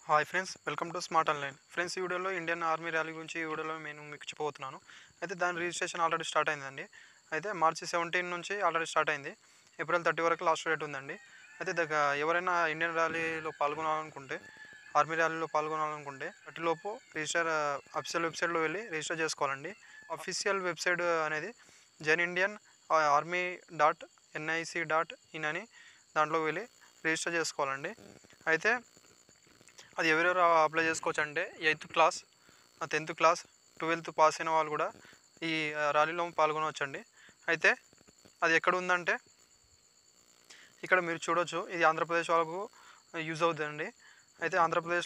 Hi friends, welcome to smart online. Friends, ఈ వీడియోలో Indian army rally గురించి ఈ వీడియోలో నేను మీకు చెప్పబోతున్నాను. అయితే దాని రిజిస్ట్రేషన్ ఆల్రెడీ స్టార్ట్ అయిందండి. అయితే మార్చి 17 నుంచి ఆల్రెడీ స్టార్ట్ అయింది. ఏప్రిల్ 30 వరకు లాస్ట్ డేట్ ఉందండి. అయితే ఎవరైనా ఇండియన్ ర్యాలీలో పాల్గొనాలనుకుంటే, ఆర్మీ ర్యాలీలో పాల్గొనాలనుకుంటే వాటిలోపు అఫీషియల్ వెబ్సైట్లో వెళ్ళి రిజిస్టర్ చేసుకోవాలండి. అఫీషియల్ వెబ్సైట్ అనేది janindian.army.nic.in అని దాంట్లో వెళ్ళి రిజిస్టర్ చేసుకోవాలండి. అయితే అది ఎవరెవరు అప్లై చేసుకోవచ్చు అంటే 8th class, 10th class, 12th pass అయిన వాళ్ళు కూడా ఈ ర్యాలీలో పాల్గొనవచ్చండి. అయితే అది ఎక్కడ ఉందంటే ఇక్కడ మీరు చూడవచ్చు. ఇది ఆంధ్రప్రదేశ్ వాళ్ళకు యూజ్ అవుతుందండి. అయితే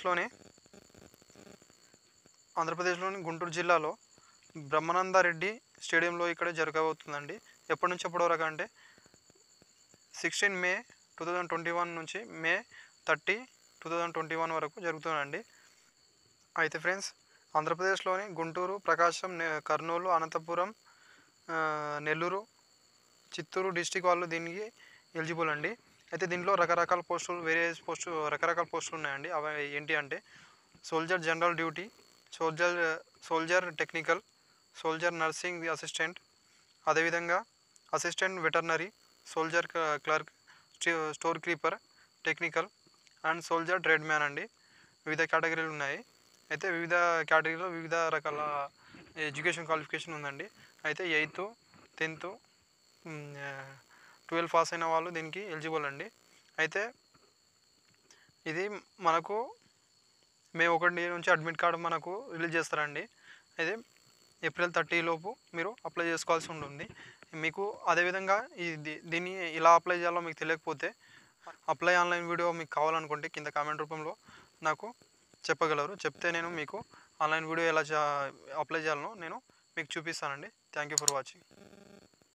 ఆంధ్రప్రదేశ్లోని గుంటూరు జిల్లాలో బ్రహ్మానందరెడ్డి స్టేడియంలో ఇక్కడ జరగబోతుందండి. ఎప్పటి నుంచి ఎప్పటి వరకు అంటే 16 మే 2021 నుంచి మే 30 2021 వరకు జరుగుతుందండి. అయితే ఫ్రెండ్స్, ఆంధ్రప్రదేశ్లోని గుంటూరు, ప్రకాశం, కర్నూలు, అనంతపురం, నెల్లూరు, చిత్తూరు డిస్టిక్ వాళ్ళు దీనికి ఎలిజిబుల్ అండి. అయితే దీంట్లో రకరకాల పోస్టులు ఉన్నాయండి. అవి ఏంటి అంటే soldier general duty, soldier technical, soldier nursing assistant, అదేవిధంగా assistant veterinary, soldier clerk, store keeper technical and soldier trade man అండి. వివిధ కేటగిరీలు ఉన్నాయి. అయితే వివిధ కేటగిరీలో వివిధ రకాల ఎడ్యుకేషన్ క్వాలిఫికేషన్ ఉందండి. అయితే 8th, 10th, 12 పాస్ అయిన వాళ్ళు దీనికి ఎలిజిబుల్ అండి. అయితే ఇది మనకు మే 1 నుంచి అడ్మిట్ కార్డు మనకు రిలీజ్ చేస్తారండి. అయితే ఏప్రిల్ 30 లోపు మీరు అప్లై చేసుకోవాల్సి ఉంటుంది. మీకు అదేవిధంగా దీన్ని ఇలా అప్లై చేయాలో మీకు తెలియకపోతే అప్లై ఆన్లైన్ వీడియో మీకు కావాలనుకుంటే కింద కామెంట్ రూపంలో నాకు చెప్పగలరు. చెప్తే నేను మీకు ఆన్లైన్ వీడియో ఎలా అప్లై చేయాలనో నేను మీకు చూపిస్తానండి. Thank you for watching.